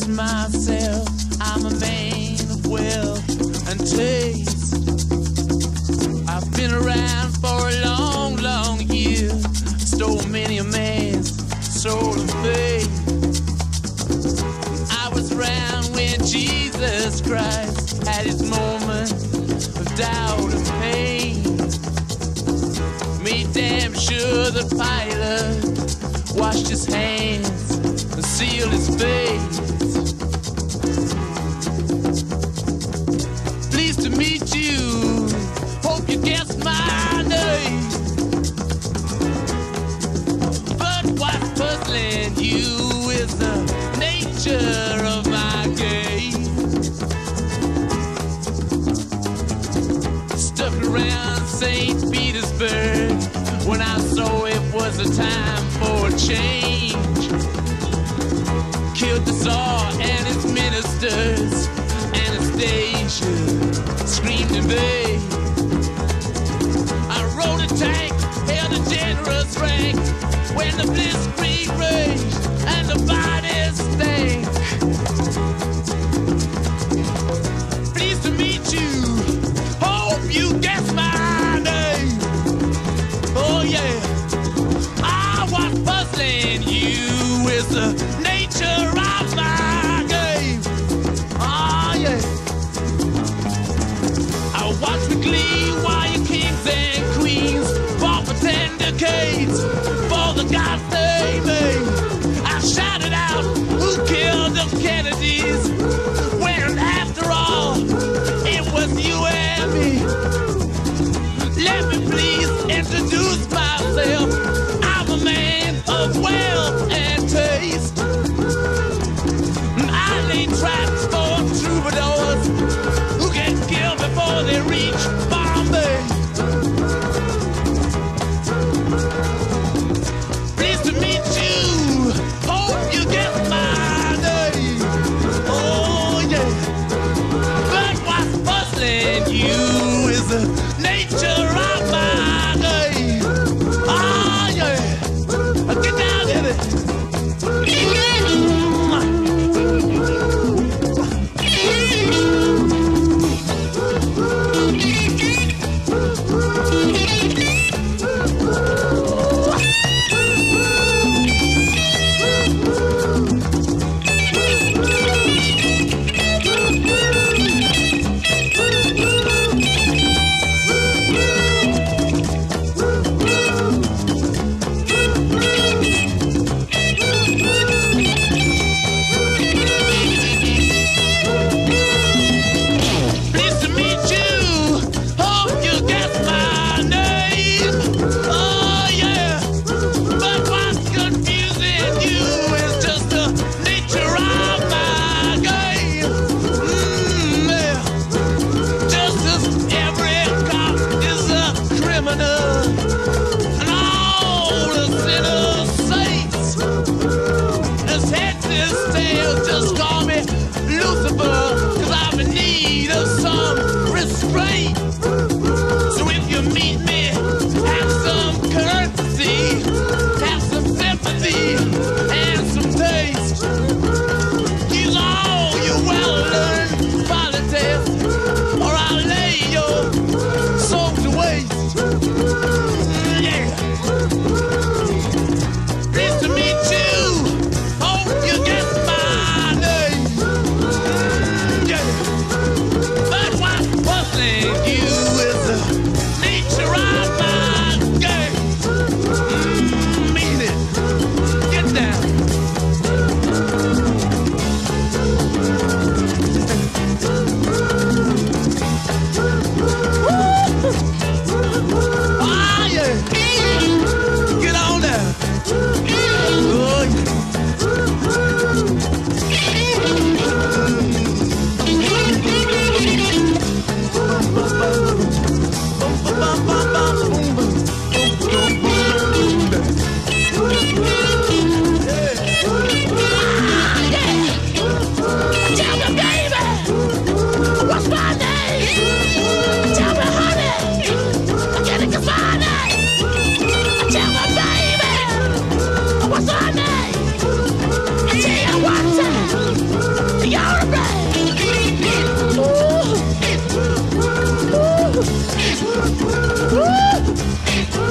guess myself, I'm a man of wealth and taste. I've been around for a long, long year, stole many a man's soul of faith. I was around when Jesus Christ had his moment of doubt and pain. Made damn sure the Pilate washed his hands and sealed his face. Pleased to meet you, hope you guessed my name. But what's puzzling you is the nature of my game. Stuck around St. Petersburg when I saw it was a time for a change. Killed the Tsar and his ministers, Anastasia screamed in vain. I rode a tank, held a generous rank when the blitzkrieg raged and the bodies stank. Pleased to meet you, hope you guess my name. Oh yeah, what's puzzling you is the nature of my game. Oh yeah, I watch with glee while your kings and queens fought for 10 decades for the gods they made. I shouted out, who killed the Kennedys? When after all, it was you and me. Let me please introduce myself. I'm a man of wealth and taste. I lay traps for troubadours who get killed before they reach Bombay. Pleased to meet you, hope you get my name. Oh yeah, but what's puzzling you is the nature of my game. Oh yeah, get down in it. Just call me Lucifer, 'cause I'm in need of some restraint. So if you meet me, have some courtesy, have some sympathy, and some taste. Use all your well-learned politics, or I'll lay your soul to waste. Woo!